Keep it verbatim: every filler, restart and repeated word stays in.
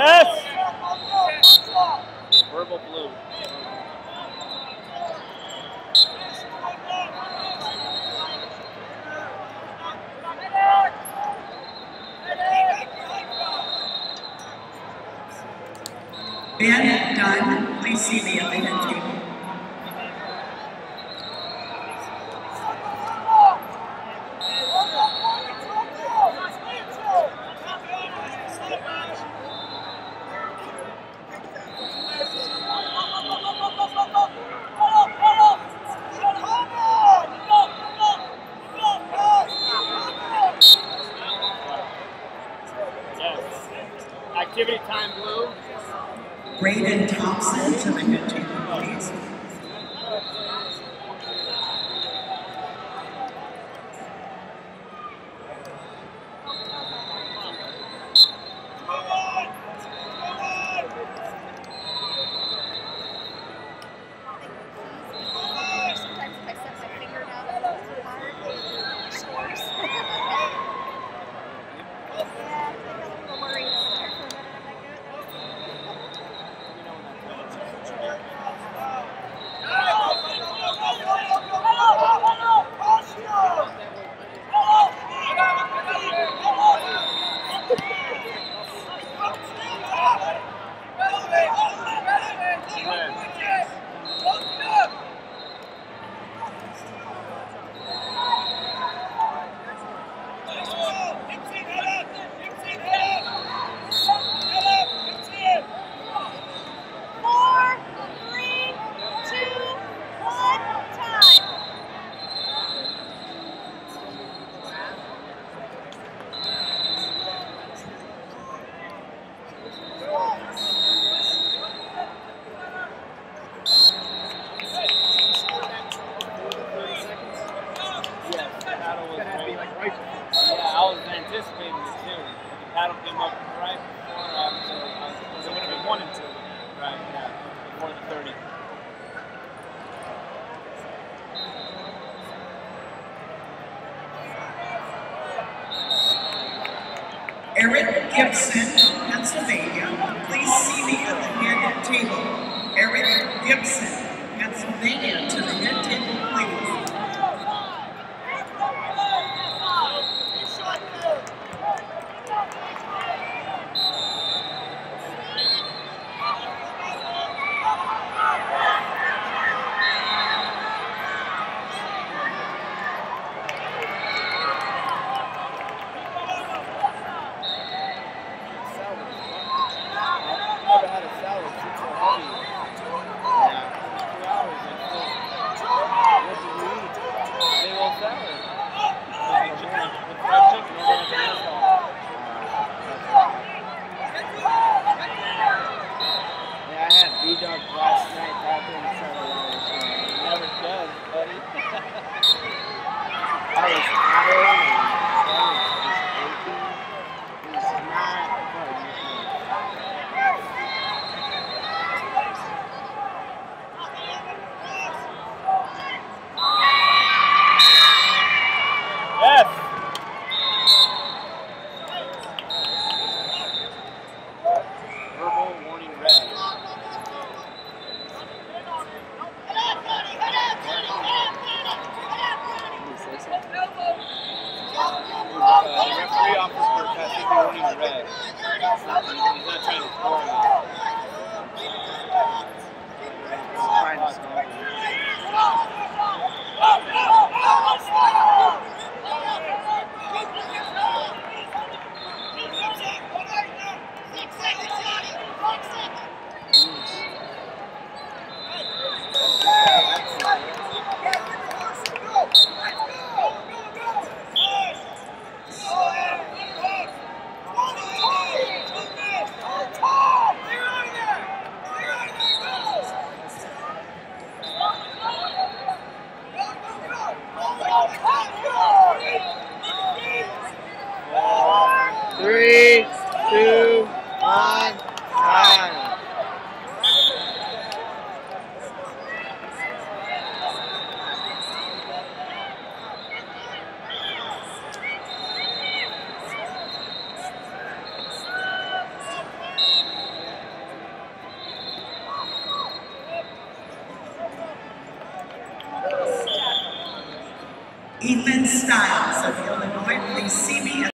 Yes! Okay, verbal blue. Ben Dunn, please see me at the head table. Activity time blue. Braden Thompson to the head table, please. Anticipating it too. The paddle came up right before, um, so, uh, so it would have been one and two. Right, yeah, before the thirty. Eric Gibson, Pennsylvania. Please see me at the head table. Eric Gibson, Pennsylvania, to the head table, please. Last night, that didn't sound long. It never does, buddy. I was tired and I was aching. It was not fun. Yes! Verbal warning red. Uh, the referee offers for a pass, he's warning red. He's not, he's not trying to score him. He's trying to score him. Ethan Stiles of Illinois, please see me at